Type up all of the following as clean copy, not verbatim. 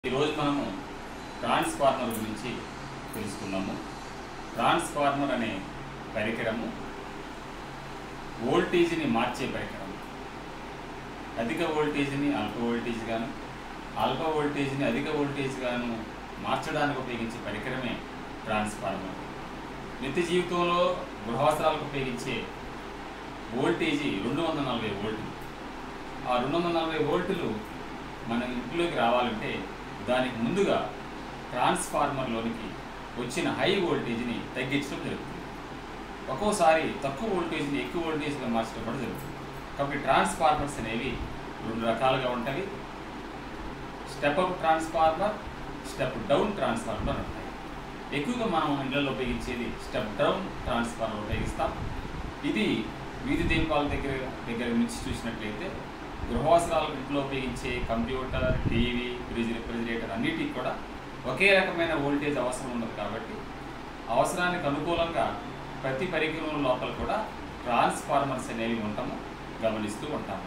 ఈరోజు మనము ట్రాన్స్ఫార్మర్ గురించి తెలుసుకుందాము. ట్రాన్స్ఫార్మర్ అనే పరికరము వోల్టేజ్ని మార్చే పరికరం. అధిక వోల్టేజ్ని అల్ప వోల్టేజ్ గాను, అల్ప వోల్టేజ్ని అధిక వోల్టేజ్ గాను మార్చడానికి ఉపయోగించే పరికరమే ట్రాన్స్ఫార్మర్. నిత్య జీవితంలో గృహవసరాలకు ఉపయోగించే వోల్టేజీ 240 వోల్టులు. ఆ 240 వోల్టులు మన ఇంట్లోకి రావాలంటే దానికి ముందుగా ట్రాన్స్ఫార్మర్లోనికి వచ్చిన హై వోల్టేజ్ని తగ్గించడం జరుగుతుంది. ఒక్కోసారి తక్కువ వోల్టేజ్ని ఎక్కువ వోల్టేజ్గా మార్చడం కూడా జరుగుతుంది. కాబట్టి ట్రాన్స్ఫార్మర్స్ అనేవి రెండు రకాలుగా ఉంటాయి. Step up transformer, step down transformer ఉంటాయి. ఎక్కువగా మనం ఇళ్లలో ఉపయోగించేది స్టెప్ డౌన్ ట్రాన్స్ఫార్మర్ ఉపయోగిస్తాం. ఇది వీధి దీపాల దగ్గర నుంచి చూసినట్లయితే గృహవసరాల ఇంట్లో ఉపయోగించే కంప్యూటర్, టీవీ, ఫ్రిడ్జ్, రిఫ్రిజిరేటర్ అన్నిటికీ కూడా ఒకే రకమైన వోల్టేజ్ అవసరం ఉండదు. కాబట్టి అవసరానికి అనుకూలంగా ప్రతి పరికరం లోపల కూడా ట్రాన్స్ఫార్మర్స్ అనేవి గమనిస్తూ ఉంటాము.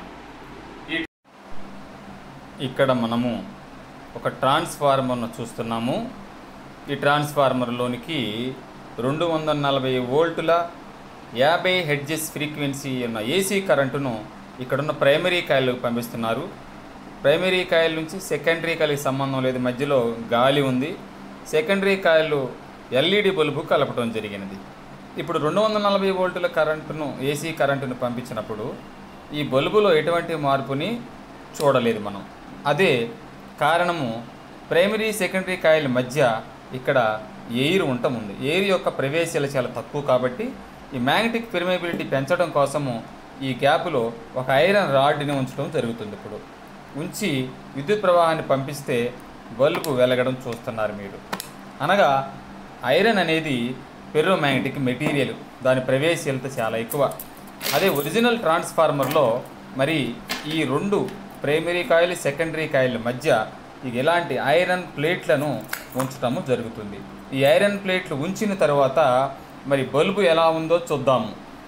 ఇక్కడ మనము ఒక ట్రాన్స్ఫార్మర్ను చూస్తున్నాము. ఈ ట్రాన్స్ఫార్మర్లోనికి 240 వోల్టుల 50 హెర్ట్జ్ ఫ్రీక్వెన్సీ ఉన్న ఏసీ కరెంటును ఇక్కడున్న ప్రైమరీ కాయిల్కి పంపిస్తున్నారు. ప్రైమరీ కాయిల్ నుంచి సెకండరీ కాయిల్కి సంబంధం లేదు, మధ్యలో గాలి ఉంది. సెకండరీ కాయిల్ ఎల్ఈడి బల్బు కలపడం జరిగినది. ఇప్పుడు 240 వోల్టుల కరెంటును, ఏసీ కరెంటును పంపించినప్పుడు ఈ బల్బులో ఎటువంటి మార్పుని చూడలేదు మనం. అదే కారణము ప్రైమరీ సెకండరీ కాయిల్ మధ్య ఇక్కడ ఎయిర్ ఉంటుంది. ఎయిర్ యొక్క ప్రవేశాలు చాలా తక్కువ కాబట్టి ఈ మ్యాగ్నెటిక్ పెర్మియబిలిటీ పెంచడం కోసము ఈ గ్యాప్లో ఒక ఐరన్ రాడ్ని ఉంచడం జరుగుతుంది. ఇప్పుడు ఉంచి విద్యుత్ ప్రవాహాన్ని పంపిస్తే బల్బు వెలగడం చూస్తున్నారు మీరు. అనగా ఐరన్ అనేది ఫెర్రోమాగ్నెటిక్ మెటీరియల్, దాని ప్రవేశాలతో చాలా ఎక్కువ. అదే ఒరిజినల్ ట్రాన్స్ఫార్మర్లో మరి ఈ రెండు ప్రైమరీ కాయిల్, సెకండరీ కాయిల్ మధ్య ఇలాంటి ఐరన్ ప్లేట్లను ఉంచటము జరుగుతుంది. ఈ ఐరన్ ప్లేట్లు ఉంచిన తర్వాత మరి బల్బు ఎలా ఉందో చూద్దాము.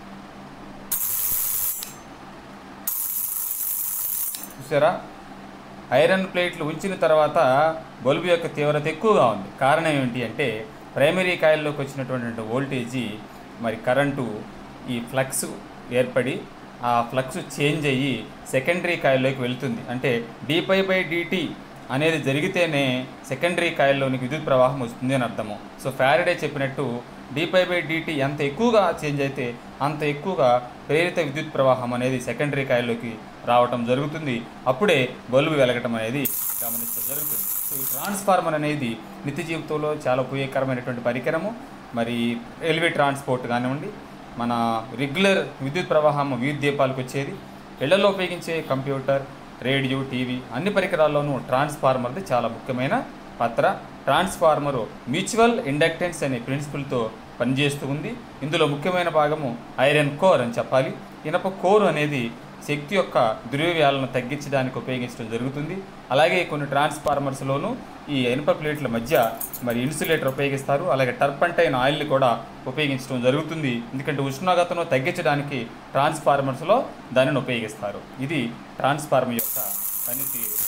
చూసారా, ఐరన్ ప్లేట్లు ఉంచిన తర్వాత బల్బు యొక్క తీవ్రత ఎక్కువగా ఉంది. కారణం ఏమిటి అంటే ప్రైమరీ కాయిల్లోకి వచ్చినటువంటి వోల్టేజీ మరి కరెంటు ఈ ఫ్లక్స్ ఏర్పడి ఆ ఫ్లక్స్ చేంజ్ అయ్యి సెకండరీ కాయిల్లోకి వెళ్తుంది. అంటే dφdt అనేది జరిగితేనే సెకండరీ కాయిల్లోనికి విద్యుత్ ప్రవాహం వస్తుంది అని అర్థము. సో ఫ్యారడే చెప్పినట్టు dφdt ఎంత ఎక్కువగా చేంజ్ అయితే అంత ఎక్కువగా ప్రేరిత విద్యుత్ ప్రవాహం అనేది సెకండరీ కాయిల్లోకి రావటం జరుగుతుంది. అప్పుడే బల్బు వెలగటం అనేది గమనించడం జరుగుతుంది. సో ఈ ట్రాన్స్ఫార్మర్ అనేది నిత్య జీవితంలో చాలా ఉపయోగకరమైనటువంటి పరికరము. మరి రైల్వే ట్రాన్స్పోర్ట్ కానివ్వండి, మన రెగ్యులర్ విద్యుత్ ప్రవాహం విద్యుత్ దీపాలకు వచ్చేది, ఇళ్లలో ఉపయోగించే కంప్యూటర్, రేడియో, టీవీ అన్ని పరికరాల్లోనూ ట్రాన్స్ఫార్మర్ది చాలా ముఖ్యమైన పాత్ర. ట్రాన్స్ఫార్మరు మ్యూచువల్ ఇండక్టెన్స్ అనే ప్రిన్సిపల్తో పనిచేస్తూ ఉంది. ఇందులో ముఖ్యమైన భాగము ఐరన్ కోర్ అని చెప్పాలి. ఇనప కోర్ అనేది శక్తి యొక్క దుర్వ్యయాలను తగ్గించడానికి ఉపయోగించడం జరుగుతుంది. అలాగే కొన్ని ట్రాన్స్ఫార్మర్స్లోనూ ఈ ఇనుప ప్లేట్ల మధ్య మరి ఇన్సులేటర్ ఉపయోగిస్తారు. అలాగే టర్పంటైన్ ఆయిల్ని కూడా ఉపయోగించడం జరుగుతుంది. ఎందుకంటే ఉష్ణోగ్రతను తగ్గించడానికి ట్రాన్స్ఫార్మర్స్లో దానిని ఉపయోగిస్తారు. ఇది ట్రాన్స్ఫార్మర్ యొక్క పనితీరు.